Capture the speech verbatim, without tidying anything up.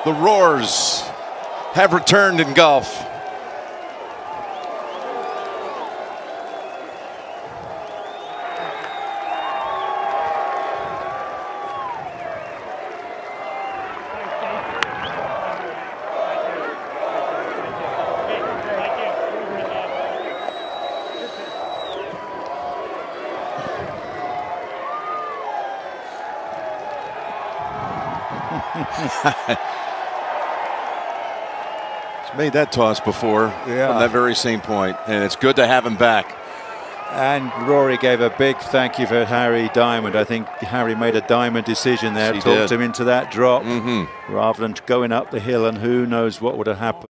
The roars have returned in golf. He's made that toss before, yeah, from that very same point, and it's good to have him back. And Rory gave a big thank you for Harry Diamond. I think Harry made a diamond decision there, he talked did. him into that drop, mm-hmm. rather than going up the hill, and who knows what would have happened.